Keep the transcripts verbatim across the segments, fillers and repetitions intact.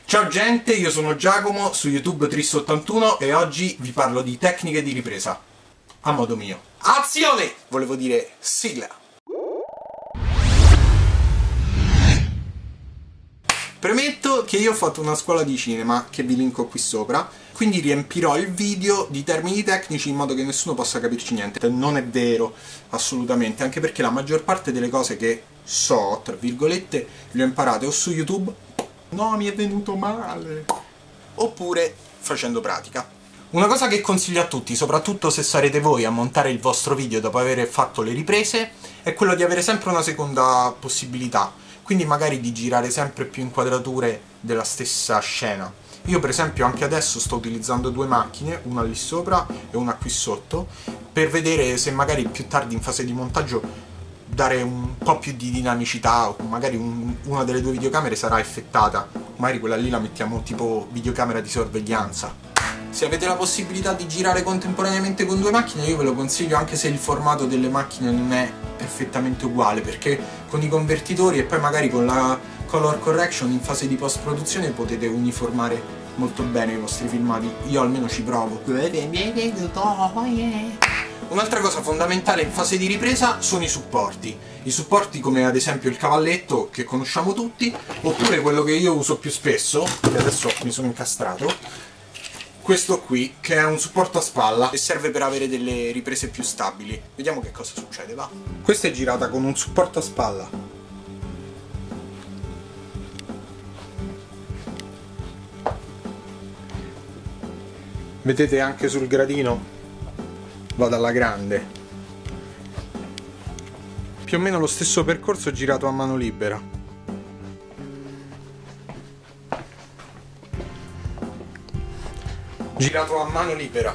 Ciao gente, io sono Giacomo, su YouTube Tristo ottantuno e oggi vi parlo di tecniche di ripresa. A modo mio. Azione! Volevo dire sigla. Premetto che io ho fatto una scuola di cinema, che vi linko qui sopra, quindi riempirò il video di termini tecnici in modo che nessuno possa capirci niente. Non è vero, assolutamente, anche perché la maggior parte delle cose che so, tra virgolette, le ho imparate o su YouTube, no, mi è venuto male, oppure facendo pratica. Una cosa che consiglio a tutti, soprattutto se sarete voi a montare il vostro video dopo aver fatto le riprese, è quello di avere sempre una seconda possibilità, quindi magari di girare sempre più inquadrature della stessa scena. Io per esempio anche adesso sto utilizzando due macchine, una lì sopra e una qui sotto, per vedere se magari più tardi in fase di montaggio dare un po' più di dinamicità, o magari un, una delle due videocamere sarà effettata, magari quella lì la mettiamo tipo videocamera di sorveglianza. Se avete la possibilità di girare contemporaneamente con due macchine io ve lo consiglio, anche se il formato delle macchine non è perfettamente uguale, perché con i convertitori e poi magari con la color correction in fase di post produzione potete uniformare molto bene i vostri filmati. Io almeno ci provo. Un'altra cosa fondamentale in fase di ripresa sono i supporti. I supporti come ad esempio il cavalletto, che conosciamo tutti, oppure quello che io uso più spesso, che adesso mi sono incastrato, questo qui, che è un supporto a spalla e serve per avere delle riprese più stabili. Vediamo che cosa succede, va. Questa è girata con un supporto a spalla. Vedete anche sul gradino? Vado alla grande. Più o meno lo stesso percorso girato a mano libera. Girato a mano libera.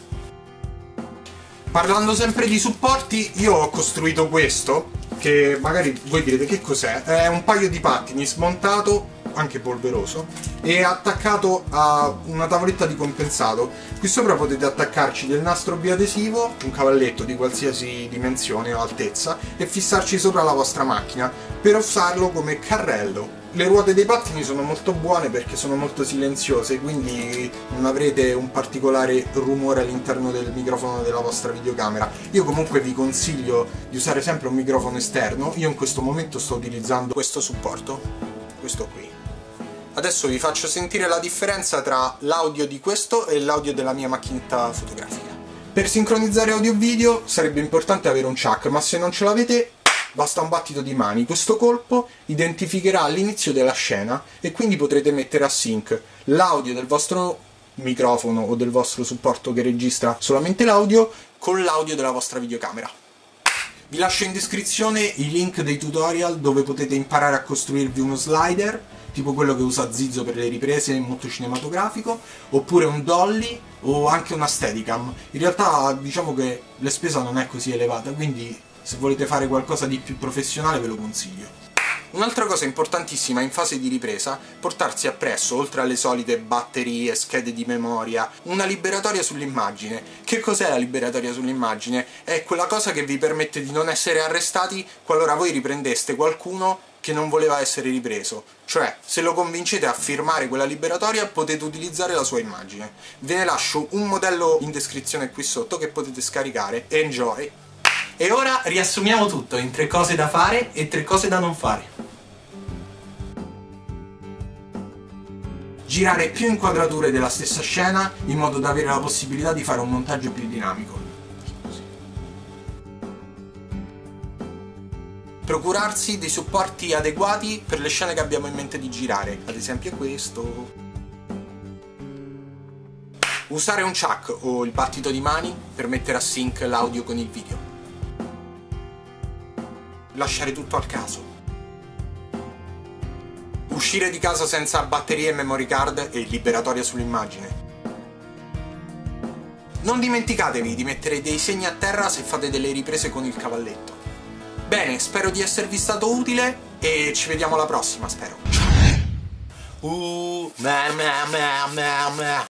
Parlando sempre di supporti, io ho costruito questo, che magari voi direte che cos'è. È un paio di pattini smontato, anche polveroso, e attaccato a una tavoletta di compensato. Qui sopra potete attaccarci del nastro biadesivo, un cavalletto di qualsiasi dimensione o altezza, e fissarci sopra la vostra macchina per usarlo come carrello. Le ruote dei pattini sono molto buone perché sono molto silenziose, quindi non avrete un particolare rumore all'interno del microfono della vostra videocamera. Io comunque vi consiglio di usare sempre un microfono esterno. Io in questo momento sto utilizzando questo supporto, questo qui. Adesso vi faccio sentire la differenza tra l'audio di questo e l'audio della mia macchinetta fotografica. Per sincronizzare audio e video sarebbe importante avere un chuck, ma se non ce l'avete basta un battito di mani. Questo colpo identificherà l'inizio della scena e quindi potrete mettere a sync l'audio del vostro microfono o del vostro supporto che registra solamente l'audio con l'audio della vostra videocamera. Vi lascio in descrizione i link dei tutorial dove potete imparare a costruirvi uno slider, tipo quello che usa Zizzo per le riprese, molto cinematografico, oppure un dolly o anche una steadicam. In realtà diciamo che la spesa non è così elevata, quindi se volete fare qualcosa di più professionale ve lo consiglio. Un'altra cosa importantissima in fase di ripresa, portarsi appresso, oltre alle solite batterie, schede di memoria, una liberatoria sull'immagine. Che cos'è la liberatoria sull'immagine? È quella cosa che vi permette di non essere arrestati qualora voi riprendeste qualcuno che non voleva essere ripreso. Cioè, se lo convincete a firmare quella liberatoria potete utilizzare la sua immagine. Ve ne lascio un modello in descrizione qui sotto che potete scaricare. Enjoy! E ora riassumiamo tutto in tre cose da fare e tre cose da non fare. Girare più inquadrature della stessa scena in modo da avere la possibilità di fare un montaggio più dinamico. Procurarsi dei supporti adeguati per le scene che abbiamo in mente di girare, ad esempio questo. Usare un chuck o il battito di mani per mettere a sync l'audio con il video. Lasciare tutto al caso. Uscire di casa senza batterie e memory card e liberatoria sull'immagine. Non dimenticatevi di mettere dei segni a terra se fate delle riprese con il cavalletto. Bene, spero di esservi stato utile e ci vediamo alla prossima, spero. Ciao! Uh,